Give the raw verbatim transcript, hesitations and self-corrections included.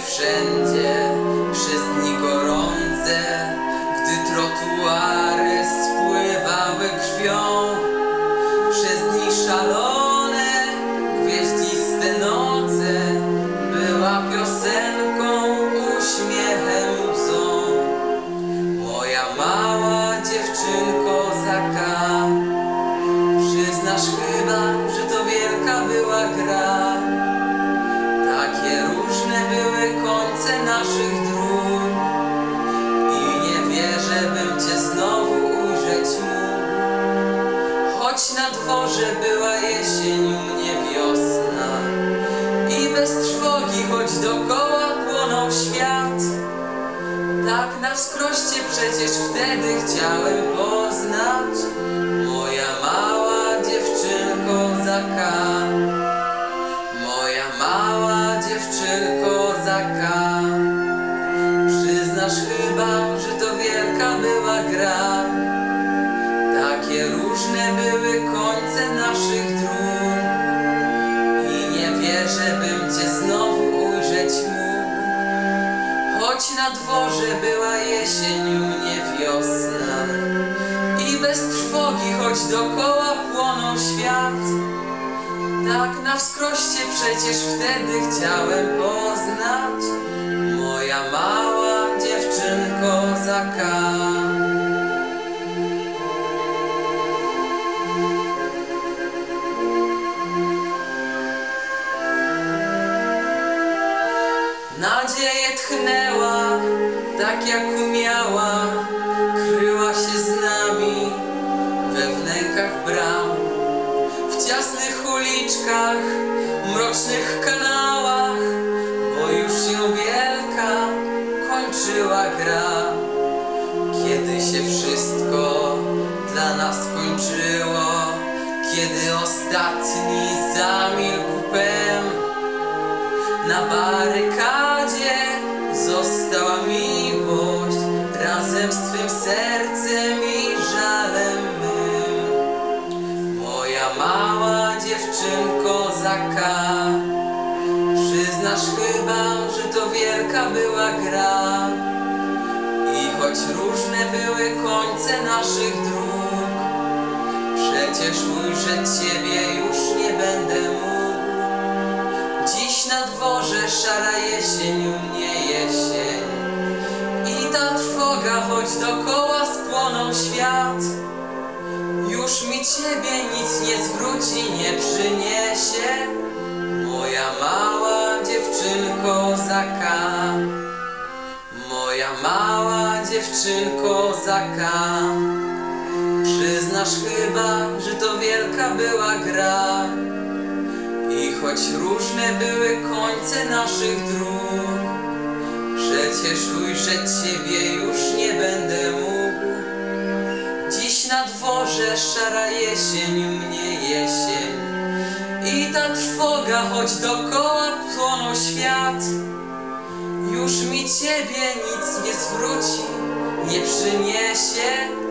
wszędzie, przez dni gorące, gdy trotuary spływały krwią, przez dni szalone, gwieździste noce, była piosenką, uśmiechem, łzą. Moja mała dziewczynko Zaka, przyznasz chyba, że to wielka była gra. Takie różne były końce naszych dróg i nie wierzę, bym cię znowu ujrzeć mógł. Choć na dworze była jesień, u mnie wiosna i bez trwogi, choć dokoła płonął świat, tak na wskroście przecież wtedy chciałem poznać moja mała dziewczynko Zaka. Moja mała dziewczynko Zaka, przyznasz chyba, że to wielka była gra. Takie różne były końce naszych dróg i nie wierzę, bym cię znowu ujrzeć mógł. Choć na dworze była jesień, u mnie wiosna i bez trwogi, choć dokoła płonął świat, tak na wskroście przecież wtedy chciałem poznać moja mała dziewczynko Zaka. Nadzieję tchnęła, tak jak umiała, kryła się z nami we wnękach bram, w ciasnych uliczkach, mrocznych kanałach, bo już się wielka kończyła gra. Kiedy się wszystko dla nas kończyło, kiedy ostatni zamilkł pęd, na barykadzie została miłość razem z twym sercem i żalem mym. Moja mała dziewczynko Zaka, przyznasz chyba, że to wielka była gra. I choć różne były końce naszych dróg, przecież ujrzeć ciebie już nie będę mógł. Dziś na dworze szara jesień, u mnie jesień i ta trwoga, choć dokoła spłonął świat, już mi ciebie nic nie zwróci, nie przyniesie. Moja mała dziewczynko Zaka, moja mała dziewczynko Zaka, przyznasz chyba, że to wielka była gra. I choć różne były końce naszych dróg, przecież ujrzeć ciebie już nie będę mógł. Dziś na dworze szara jesień, u mnie jesień i ta trwoga, choć dokoła płonął świat, już mi ciebie nic nie zwróci, nie przyniesie.